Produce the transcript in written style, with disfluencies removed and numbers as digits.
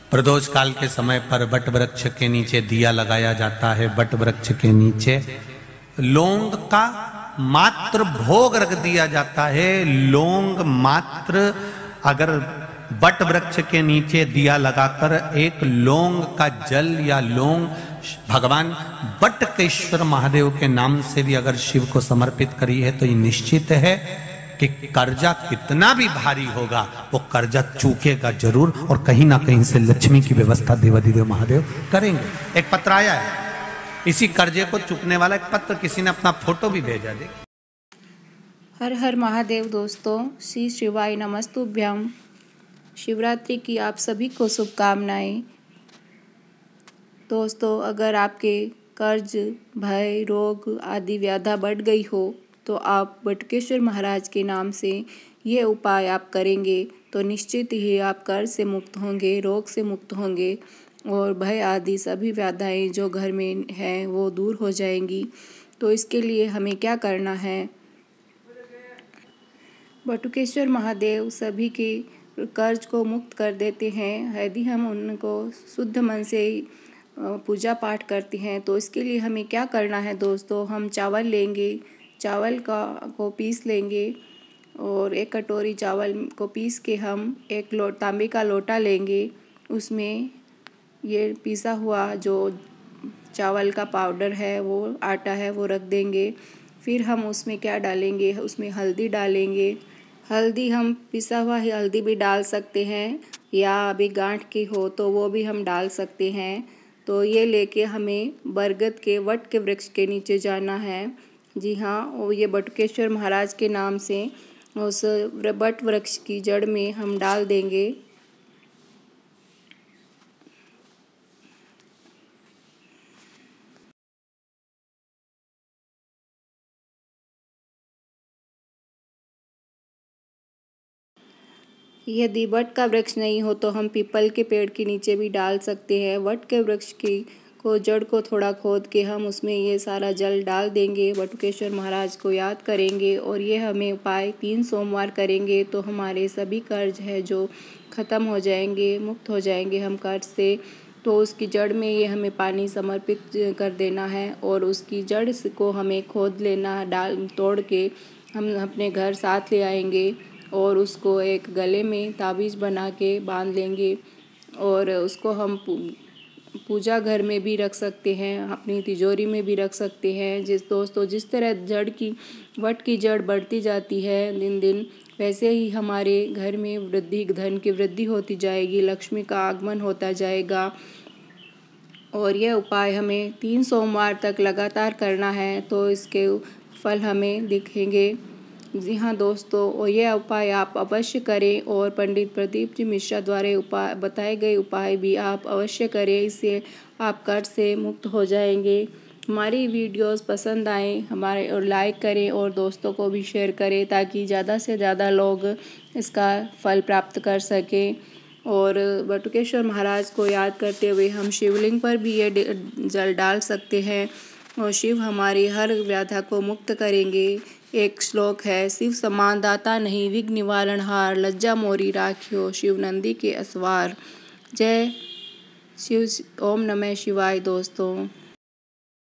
प्रदोष काल के समय पर वट वृक्ष के नीचे दिया लगाया जाता है। वट वृक्ष के नीचे लौंग का मात्र भोग रख दिया जाता है। लौंग मात्र, अगर वट वृक्ष के नीचे दिया लगाकर एक लौंग का जल या लौंग भगवान बटकेश्वर महादेव के नाम से भी अगर शिव को समर्पित करी है तो ये निश्चित है कि कर्जा कितना भी भारी होगा वो कर्जा चूकेगा जरूर, और कहीं ना कहीं से लक्ष्मी की व्यवस्था देवाधिदेव महादेव करेंगे। एक पत्र आया है, इसी कर्जे को चुकने वाला एक पत्र, किसी ने अपना फोटो भी भेजा। दे हर हर महादेव दोस्तों, श्री शिवाय नमस्तुभ्यम। शिवरात्रि की आप सभी को शुभकामनाएं। दोस्तों, अगर आपके कर्ज, भय, रोग आदि व्याधा बढ़ गई हो तो आप बटुकेश्वर महाराज के नाम से ये उपाय आप करेंगे तो निश्चित ही आप कर्ज से मुक्त होंगे, रोग से मुक्त होंगे और भय आदि सभी व्याधाएं जो घर में हैं वो दूर हो जाएंगी। तो इसके लिए हमें क्या करना है? बटुकेश्वर महादेव सभी के कर्ज को मुक्त कर देते हैं यदि हम उनको शुद्ध मन से पूजा पाठ करते हैं। तो इसके लिए हमें क्या करना है दोस्तों? हम चावल लेंगे, चावल को पीस लेंगे और एक कटोरी चावल को पीस के हम एक तांबे का लोटा लेंगे। उसमें ये पीसा हुआ जो चावल का पाउडर है, वो आटा है, वो रख देंगे। फिर हम उसमें क्या डालेंगे? उसमें हल्दी डालेंगे। हल्दी हम पिसा हुआ हल्दी भी डाल सकते हैं या अभी गांठ की हो तो वो भी हम डाल सकते हैं। तो ये लेके हमें बरगद के वट के वृक्ष के नीचे जाना है। जी हाँ, और ये बटुकेश्वर महाराज के नाम से उस वट वृक्ष की जड़ में हम डाल देंगे। यदि वट का वृक्ष नहीं हो तो हम पीपल के पेड़ के नीचे भी डाल सकते हैं। वट के वृक्ष की जड़ को थोड़ा खोद के हम उसमें ये सारा जल डाल देंगे, बटुकेश्वर महाराज को याद करेंगे और ये हमें उपाय 3 सोमवार करेंगे तो हमारे सभी कर्ज है जो ख़त्म हो जाएंगे, मुक्त हो जाएंगे हम कर्ज से। तो उसकी जड़ में ये हमें पानी समर्पित कर देना है और उसकी जड़ को हमें खोद लेना, तोड़ के हम अपने घर साथ ले आएंगे और उसको एक गले में ताबीज़ बना के बांध लेंगे और उसको हम पूजा घर में भी रख सकते हैं, अपनी तिजोरी में भी रख सकते हैं। जिस तरह वट की जड़ बढ़ती जाती है दिन दिन, वैसे ही हमारे घर में वृद्धि, धन की वृद्धि होती जाएगी, लक्ष्मी का आगमन होता जाएगा। और यह उपाय हमें 3 सोमवार तक लगातार करना है तो इसके फल हमें दिखेंगे। जी हाँ दोस्तों, और यह उपाय आप अवश्य करें और पंडित प्रदीप जी मिश्रा द्वारा बताए गए उपाय भी आप अवश्य करें। इससे आप कर्ज से मुक्त हो जाएंगे। हमारी वीडियोस पसंद आए हमारे और लाइक करें और दोस्तों को भी शेयर करें ताकि ज़्यादा से ज़्यादा लोग इसका फल प्राप्त कर सकें। और बटुकेश्वर महाराज को याद करते हुए हम शिवलिंग पर भी ये जल डाल सकते हैं और शिव हमारी हर व्याधा को मुक्त करेंगे। एक श्लोक है, शिव समान दाता नहीं, विघ्न निवारण हार, लज्जा मोरी राखियो, शिव नंदी के असवार। जय शिव। ओम नमः शिवाय दोस्तों।